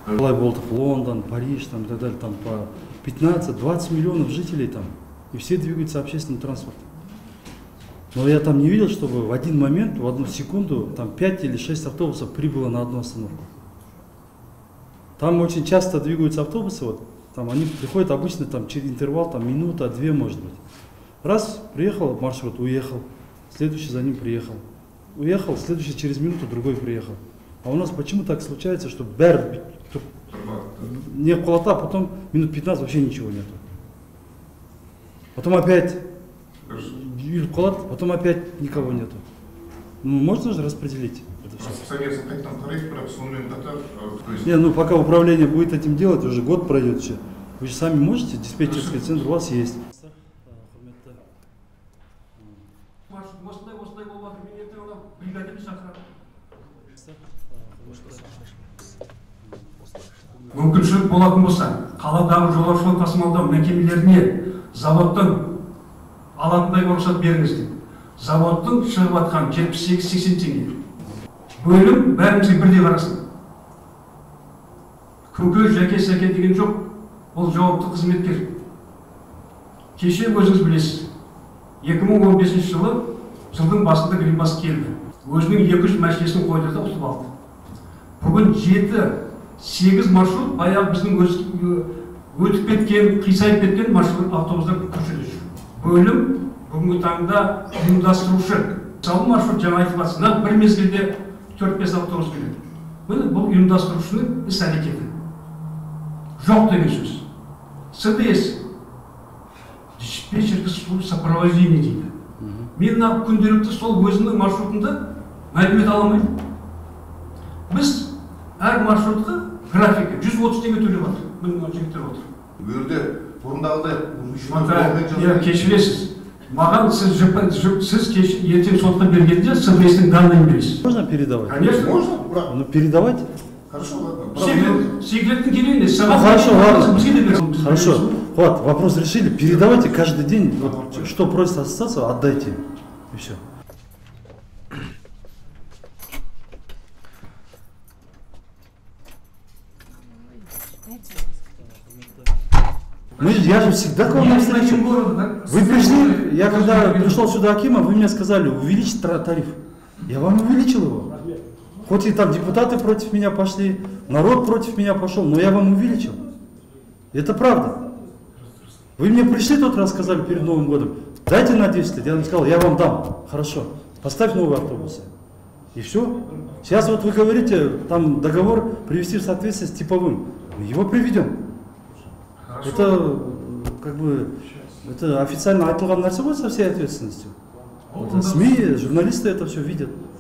Болтов, Лондон, Париж, там, и так далее, там по 15-20 миллионов жителей там, и все двигаются общественным транспортом. Но я там не видел, чтобы в один момент, в одну секунду, там 5 или 6 автобусов прибыло на одну остановку. Там очень часто двигаются автобусы, вот, там они приходят обычно там, через интервал, там, минута, 2 может быть. Раз, приехал маршрут, уехал, следующий за ним приехал. Уехал, следующий через минуту, другой приехал. А у нас почему так случается, что не колота, а потом минут 15 вообще ничего нету. Потом опять потом опять никого нету. Ну, можно же распределить это все. Не, ну пока управление будет этим делать, уже год пройдет еще. Вы же сами можете, диспетчерский центр у вас есть. Мүмкіншілік болатын болса, қаладағы жолаушылар тасымалдау мекемелеріне заводтың алатындай рұқсат беріңіздер. Заводтың шығып атқан 78-80 теңге. Бөлім бәрімізге бірдей қарасын. Көке, жәке, сәке деген жоқ, ол жауапты қызметкер. Кеше өзіңіз білесіз, 2015 жылдың басында Грибас келді. Өзінің 200 мәселесін қойды да ұтып алды. Бүгін 7-8 маршрут баяғы біздің өтіп кеткен, қисайып кеткен маршрут автобустар көшеде жүр. Бөлім бүгінгі таңда ұйымдастырушы. Мысалы маршрут жаңа айтып жатсыздар, бір мезгілде 4-5 автобус келеді. Бұл ұйымдастырушының іс әрекеті. Жоқ деген сөз. СДС, диспетчерді сопровождение дейді. Мен күнделікті сол өзінің маршрутында мәлімет аламайым. Біз әр маршрутқа графика 130 теңге төлеп жатыр. Міне жігіттер отыр. Өрде бұрындағыдай кешіресіз. Маған сіз ертең сотқа бергенде СДС-тің данныйын бересіз. Можно передавать? Конечно. Можно? Ну передавайте. Хорошо, ладно. Секреттің келейін. Хорошо, ладно. Хорошо. Вот, вопрос решили. Передавайте каждый день, вот, что просит ассоциация, отдайте. И все. Я же всегда к вам навстречу. Вы пришли, я когда пришел сюда Акима, вы мне сказали увеличить тариф. Я вам увеличил его. Хоть и там депутаты против меня пошли, народ против меня пошел, но я вам увеличил. Это правда. Вы мне пришли тот раз, сказали перед Новым годом, дайте на 10 лет. Я вам сказал, я вам дам. Хорошо, поставь новые автобусы. И все. Сейчас вот вы говорите, там договор привести в соответствие с типовым. Его приведем. Это как бы это официально айтылған нәрсе ғой со всей ответственностью. СМИ, журналисты это все видят.